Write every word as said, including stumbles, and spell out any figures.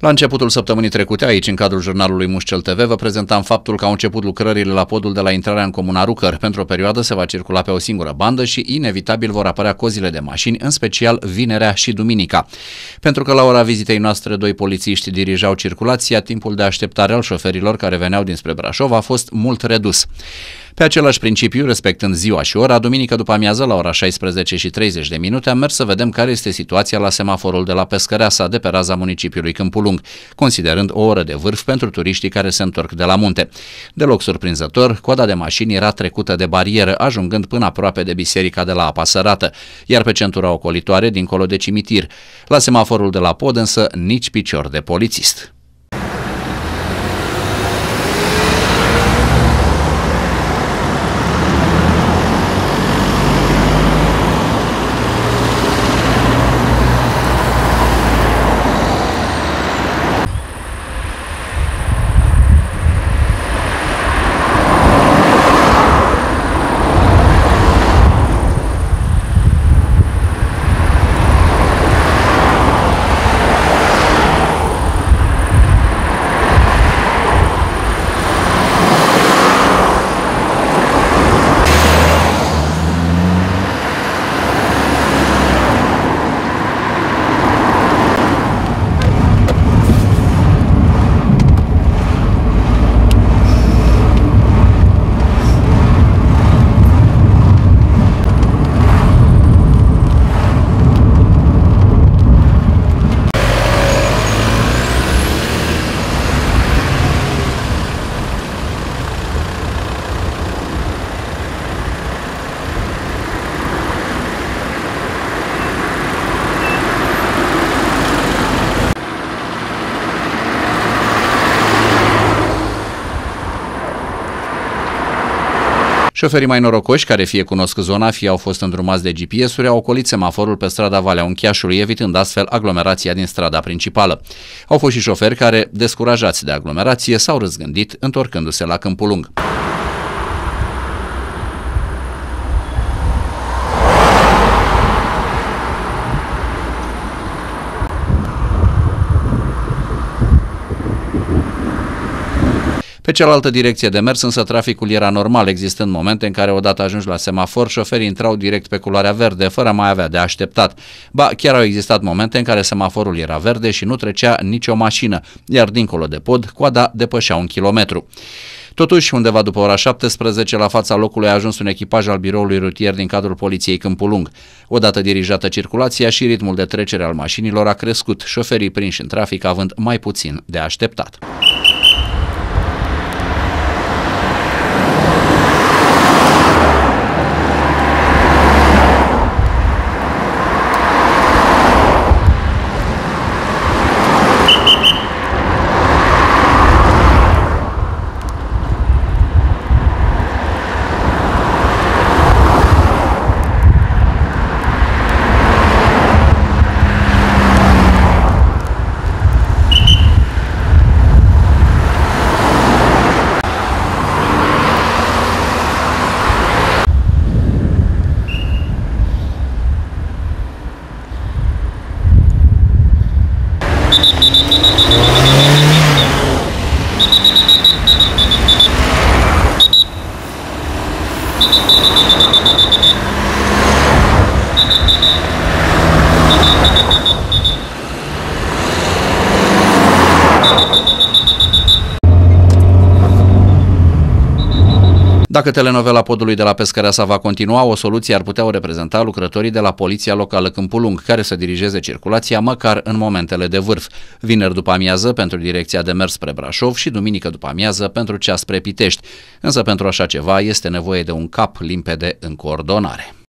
La începutul săptămânii trecute, aici, în cadrul jurnalului Mușcel T V, vă prezentam faptul că au început lucrările la podul de la intrarea în comuna Rucăr. Pentru o perioadă se va circula pe o singură bandă și inevitabil vor apărea cozile de mașini, în special vinerea și duminica. Pentru că la ora vizitei noastre doi polițiști dirijau circulația, timpul de așteptare al șoferilor care veneau dinspre Brașov a fost mult redus. Pe același principiu, respectând ziua și ora, duminică după amiază la ora șaisprezece și treizeci de minute am mers să vedem care este situația la semaforul de la Pescăreasa, de pe raza municipiului Câmpul Lung, considerând o oră de vârf pentru turiștii care se întorc de la munte. Deloc surprinzător, coada de mașini era trecută de barieră, ajungând până aproape de biserica de la Apa Sărată, iar pe centura ocolitoare, dincolo de cimitir. La semaforul de la pod însă nici picior de polițist. Șoferii mai norocoși, care fie cunosc zona, fie au fost îndrumați de G P S-uri, au ocolit semaforul pe strada Valea Uncheașului, evitând astfel aglomerația din strada principală. Au fost și șoferi care, descurajați de aglomerație, s-au răzgândit, întorcându-se la Câmpul Lung. Pe cealaltă direcție de mers, însă, traficul era normal, existând momente în care, odată ajunși la semafor, șoferii intrau direct pe culoarea verde, fără a mai avea de așteptat. Ba, chiar au existat momente în care semaforul era verde și nu trecea nicio mașină, iar dincolo de pod, coada depășea un kilometru. Totuși, undeva după ora șaptesprezece, la fața locului a ajuns un echipaj al biroului rutier din cadrul poliției Câmpul Lung. Odată dirijată circulația și ritmul de trecere al mașinilor a crescut, șoferii prinși în trafic având mai puțin de așteptat. Dacă telenovela podului de la Pescăreasa va continua, o soluție ar putea o reprezenta lucrătorii de la Poliția Locală Câmpul Lung, care să dirigeze circulația măcar în momentele de vârf, vineri după amiază pentru direcția de mers spre Brașov și duminică după amiază pentru cea spre Pitești. Însă pentru așa ceva este nevoie de un cap limpede în coordonare.